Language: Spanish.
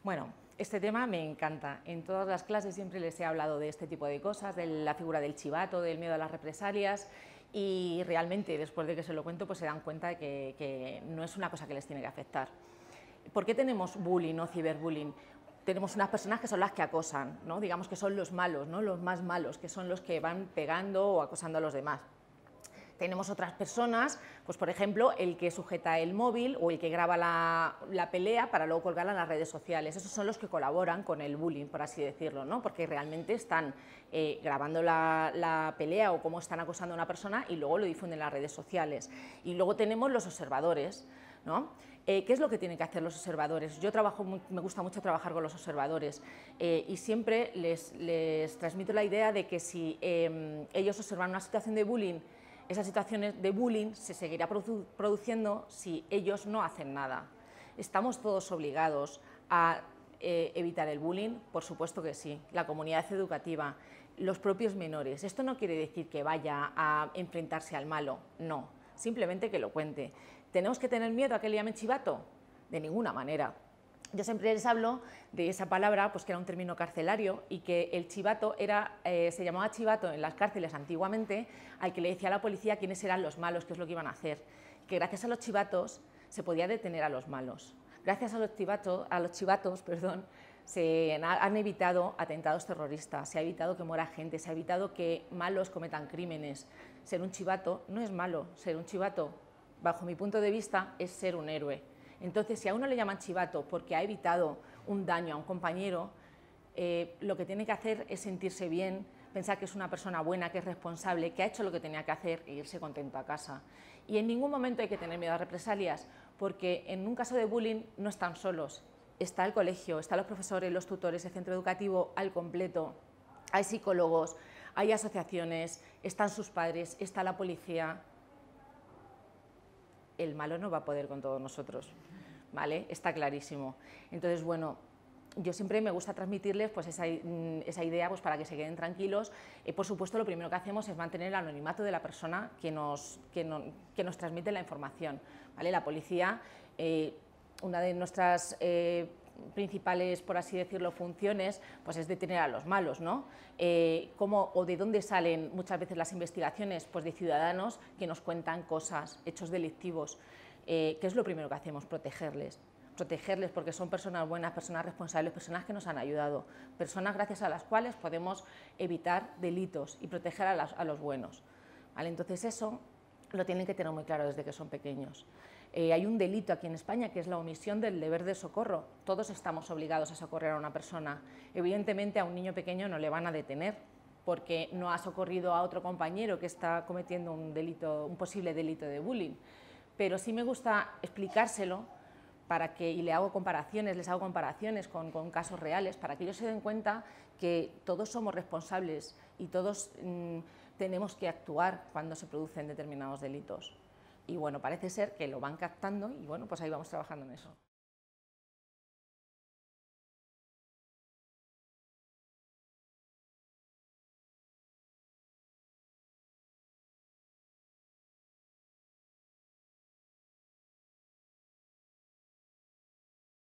Bueno, este tema me encanta. En todas las clases siempre les he hablado de este tipo de cosas, de la figura del chivato, del miedo a las represalias, y realmente después de que se lo cuento pues se dan cuenta de que no es una cosa que les tiene que afectar. ¿Por qué tenemos bullying o ciberbullying? Tenemos unas personas que son las que acosan, ¿no? Digamos que son los malos, ¿no? Los más malos, que son los que van pegando o acosando a los demás. Tenemos otras personas, pues por ejemplo, el que sujeta el móvil o el que graba la pelea para luego colgarla en las redes sociales. Esos son los que colaboran con el bullying, por así decirlo, ¿no? Porque realmente están grabando la pelea o cómo están acosando a una persona y luego lo difunden en las redes sociales. Y luego tenemos los observadores, ¿no? ¿Qué es lo que tienen que hacer los observadores? Yo me gusta mucho trabajar con los observadores y siempre les transmito la idea de que si ellos observan una situación de bullying, esas situaciones de bullying se seguirá produciendo si ellos no hacen nada. ¿Estamos todos obligados a evitar el bullying? Por supuesto que sí. La comunidad educativa, los propios menores. Esto no quiere decir que vaya a enfrentarse al malo, no. Simplemente que lo cuente. ¿Tenemos que tener miedo a que le llamen chivato? De ninguna manera. Yo siempre les hablo de esa palabra, pues que era un término carcelario y que el chivato se llamaba chivato en las cárceles antiguamente al que le decía a la policía quiénes eran los malos, qué es lo que iban a hacer. Que gracias a los chivatos se podía detener a los malos. Gracias a los chivatos, se han evitado atentados terroristas, se ha evitado que muera gente, se ha evitado que malos cometan crímenes. Ser un chivato no es malo, ser un chivato, bajo mi punto de vista, es ser un héroe. Entonces, si a uno le llaman chivato porque ha evitado un daño a un compañero, lo que tiene que hacer es sentirse bien, pensar que es una persona buena, que es responsable, que ha hecho lo que tenía que hacer e irse contento a casa. Y en ningún momento hay que tener miedo a represalias, porque en un caso de bullying no están solos. Está el colegio, están los profesores, los tutores, el centro educativo al completo, hay psicólogos, hay asociaciones, están sus padres, está la policía. El malo no va a poder con todos nosotros, ¿vale? Está clarísimo. Entonces, bueno, yo siempre me gusta transmitirles pues, esa idea pues, para que se queden tranquilos. Por supuesto, lo primero que hacemos es mantener el anonimato de la persona que nos transmite la información, ¿vale? La policía, una de nuestras principales, por así decirlo, funciones, pues es detener a los malos, ¿no? ¿Cómo o de dónde salen muchas veces las investigaciones? Pues de ciudadanos que nos cuentan cosas, hechos delictivos. ¿Qué es lo primero que hacemos? Protegerles porque son personas buenas, personas responsables, personas que nos han ayudado, personas gracias a las cuales podemos evitar delitos y proteger a los buenos, ¿vale? Entonces eso lo tienen que tener muy claro desde que son pequeños. Hay un delito aquí en España que es la omisión del deber de socorro. Todos estamos obligados a socorrer a una persona. Evidentemente a un niño pequeño no le van a detener porque no ha socorrido a otro compañero que está cometiendo un posible delito de bullying. Pero sí me gusta explicárselo y les hago comparaciones con casos reales para que ellos se den cuenta que todos somos responsables y todos tenemos que actuar cuando se producen determinados delitos. Y bueno, parece ser que lo van captando y bueno, pues ahí vamos trabajando en eso.